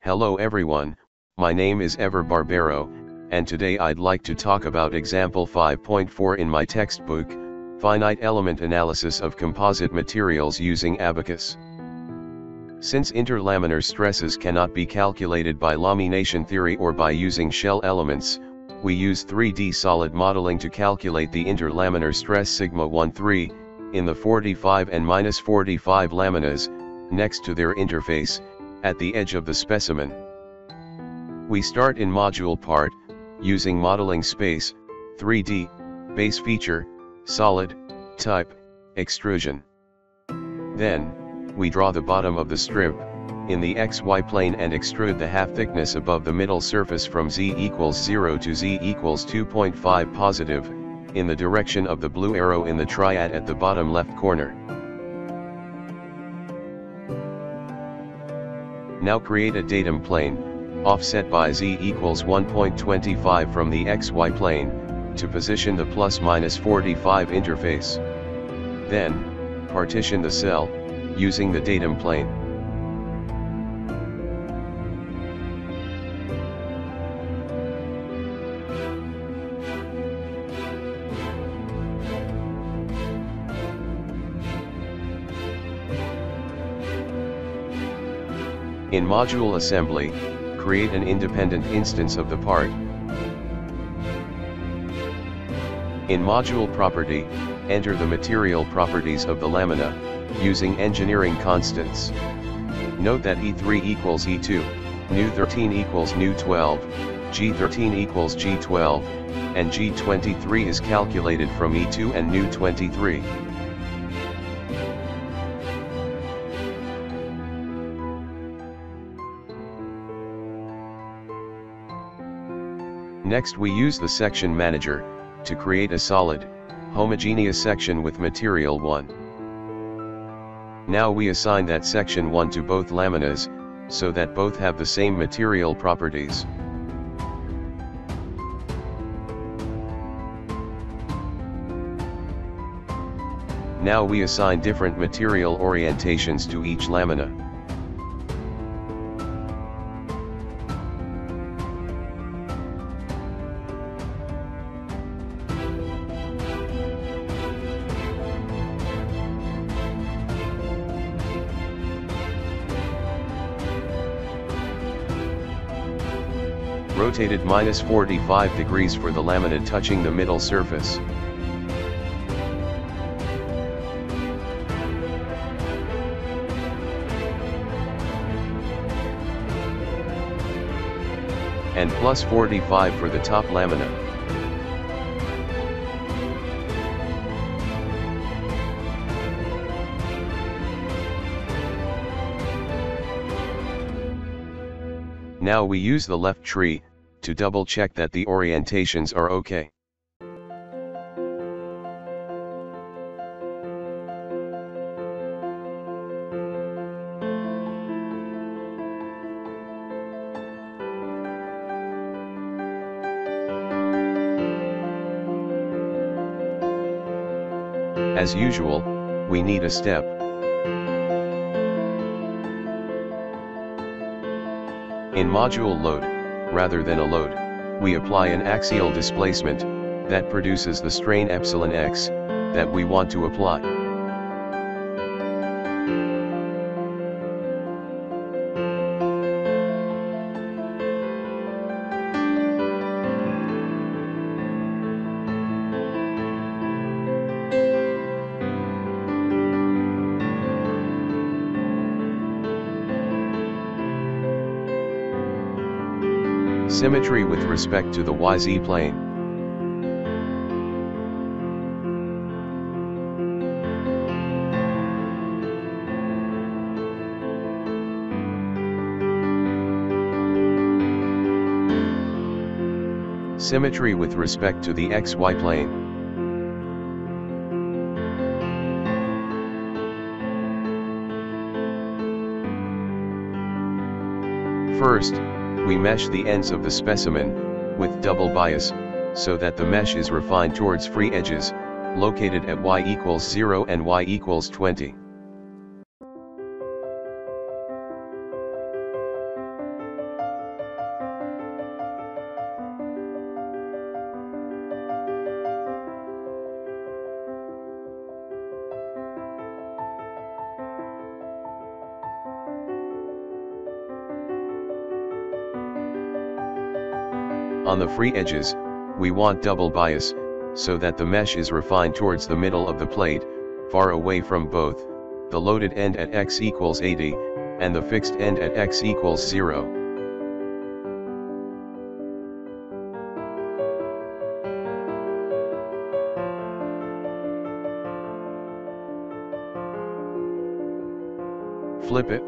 Hello everyone, my name is Ever Barbero, and today I'd like to talk about example 5.4 in my textbook, Finite Element Analysis of Composite Materials using Abaqus. Since interlaminar stresses cannot be calculated by lamination theory or by using shell elements, we use 3D solid modeling to calculate the interlaminar stress sigma 1,3, in the 45 and minus 45 laminas, next to their interface, at the edge of the specimen. We start in module part, using modeling space, 3D, base feature, solid, type, extrusion. Then, we draw the bottom of the strip, in the XY plane and extrude the half thickness above the middle surface from z equals 0 to z equals 2.5 positive, in the direction of the blue arrow in the triad at the bottom left corner. Now create a datum plane, offset by z equals 1.25 from the XY plane, to position the plus minus 45 interface. Then, partition the cell, using the datum plane. In module assembly, create an independent instance of the part. In module property, enter the material properties of the lamina, using engineering constants. Note that E3 equals E2, Nu13 equals Nu12, G13 equals G12, and G23 is calculated from E2 and Nu23. Next we use the section manager, to create a solid, homogeneous section with material 1. Now we assign that section 1 to both laminas, so that both have the same material properties. Now we assign different material orientations to each lamina. Rotated minus 45 degrees for the laminate touching the middle surface. And plus 45 for the top lamina. Now we use the left tree, to double check that the orientations are okay. As usual, we need a step. In module load, rather than a load, we apply an axial displacement, that produces the strain epsilon x, that we want to apply. Symmetry with respect to the YZ plane. Symmetry with respect to the XY plane. First, we mesh the ends of the specimen, with double bias, so that the mesh is refined towards free edges, located at y equals 0 and y equals 20. On the free edges, we want double bias, so that the mesh is refined towards the middle of the plate, far away from both the loaded end at x equals 80, and the fixed end at x equals 0. Flip it.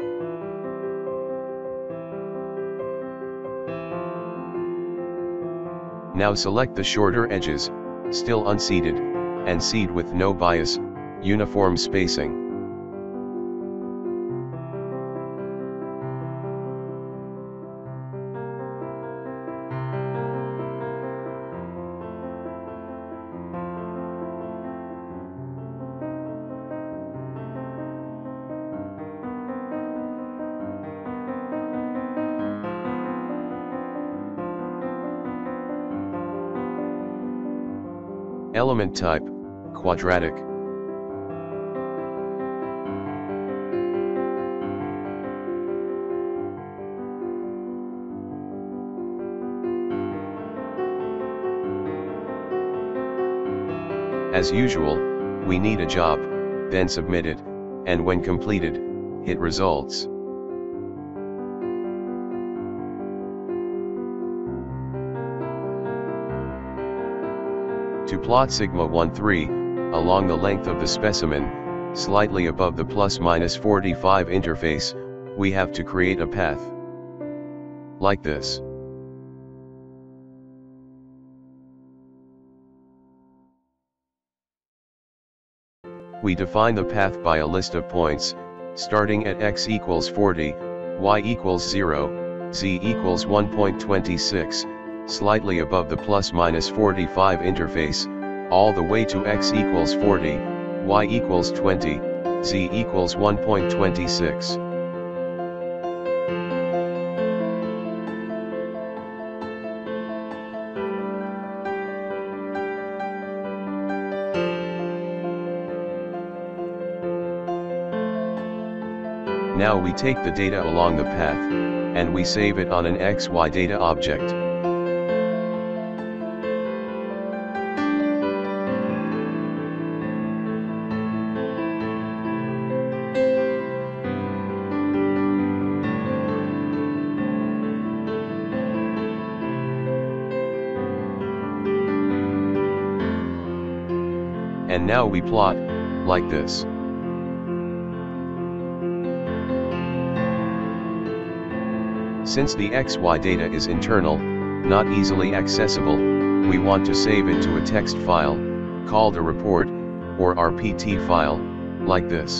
Now select the shorter edges, still unseated, and seed with no bias, uniform spacing. Element type, quadratic. As usual, we need a job, then submit it, and when completed, hit results. To plot sigma 1,3, along the length of the specimen, slightly above the ±45 interface, we have to create a path. Like this. We define the path by a list of points, starting at x equals 40, y equals 0, z equals 1.26, slightly above the ±45 interface, all the way to x equals 40, y equals 20, z equals 1.26. Now we take the data along the path, and we save it on an XY data object. And now we plot, like this. Since the XY data is internal, not easily accessible, we want to save it to a text file, called a report, or RPT file, like this.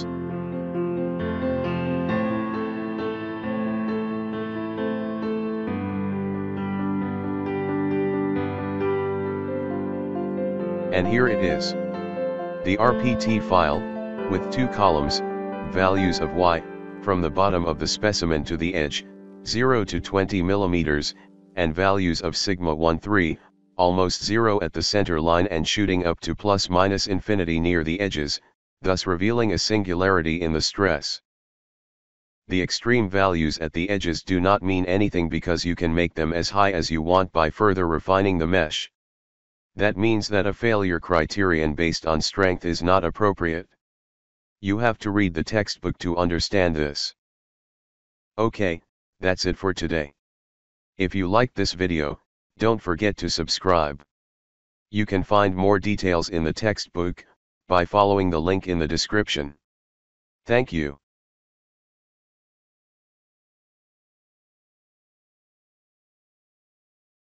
And here it is. The RPT file, with two columns, values of y, from the bottom of the specimen to the edge, 0 to 20 mm, and values of sigma 1,3, almost 0 at the center line and shooting up to ± infinity near the edges, thus revealing a singularity in the stress. The extreme values at the edges do not mean anything because you can make them as high as you want by further refining the mesh. That means that a failure criterion based on strength is not appropriate. You have to read the textbook to understand this. Okay, that's it for today. If you liked this video, don't forget to subscribe. You can find more details in the textbook, by following the link in the description. Thank you.